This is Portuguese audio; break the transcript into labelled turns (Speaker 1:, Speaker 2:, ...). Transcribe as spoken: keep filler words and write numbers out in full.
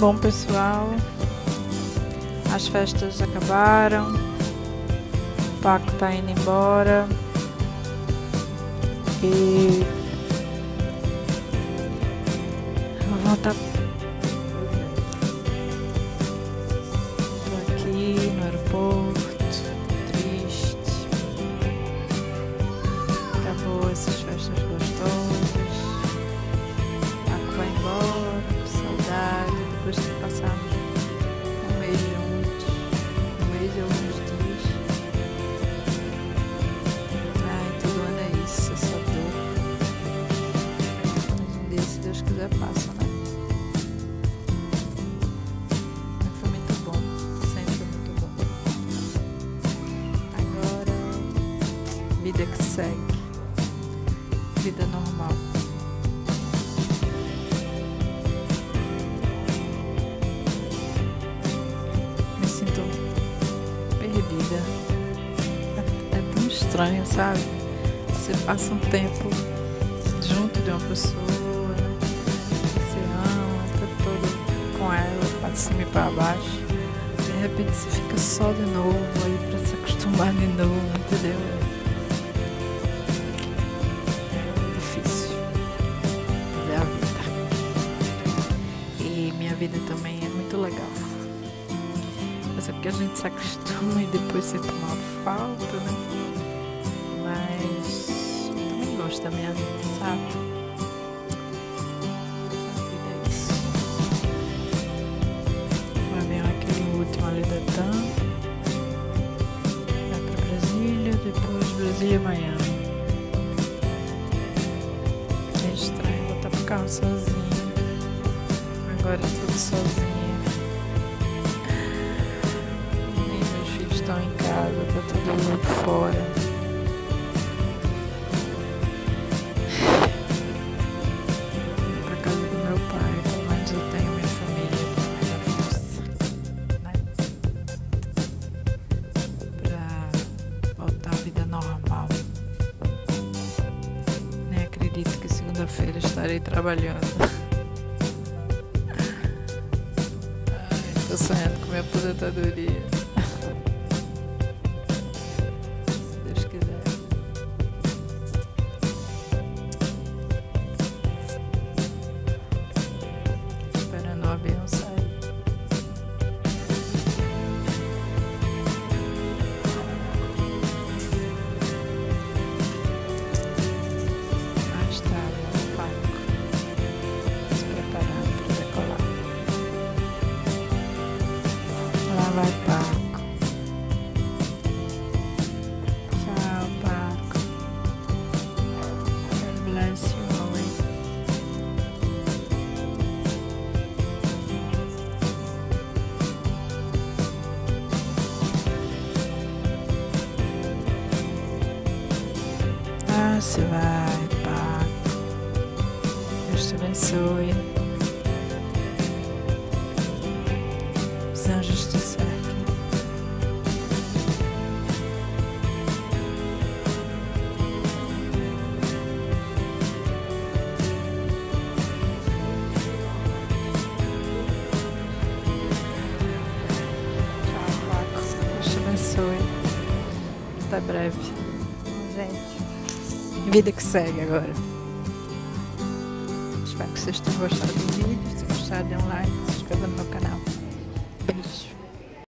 Speaker 1: Bom, pessoal, as festas acabaram, o Paco tá indo embora e eu vou voltar. Tô aqui no aeroporto, triste. Acabou essas festas gostosas. Paco vai embora, com saudade. Depois de passarmos um mês juntos, um mês e alguns dias. Ai, todo ano é isso, essa dor. Mas um dia, se Deus quiser, passa, né? Mas foi muito bom, sempre foi muito bom. Agora, vida que segue, vida normal. Perdida. É, é tão estranho, sabe? Você passa um tempo junto de uma pessoa, né? Você ama, o tempo todo com ela, pra cima e pra baixo. De repente você fica só de novo, aí pra se acostumar de novo, entendeu? É difícil. Mas é a vida. E minha vida também é muito legal. Mas é porque a gente se acostuma e depois sente uma falta, né? Mas eu também gosto da minha vida, sabe? A vida é isso. Vai vir aquele último ali da T A M. Vai pra Brasília, depois Brasília Miami. É estranho voltar pro carro sozinho. Agora é tudo sozinho. Estão em casa, tá todo mundo fora. Vou pra casa do meu pai, pelo menos eu tenho minha família pra me dar força, né? Pra voltar à vida normal. Nem acredito que segunda-feira estarei trabalhando. Ai, tô sonhando com minha aposentadoria. Vai, Paco. Tchau, Paco. God bless you always. Ah, se vai, Paco. Deus te abençoe. Os anjos te seguem. Até breve, gente. Vida que segue agora. Espero que vocês tenham gostado do vídeo. Se gostaram, dê um like, se inscreva.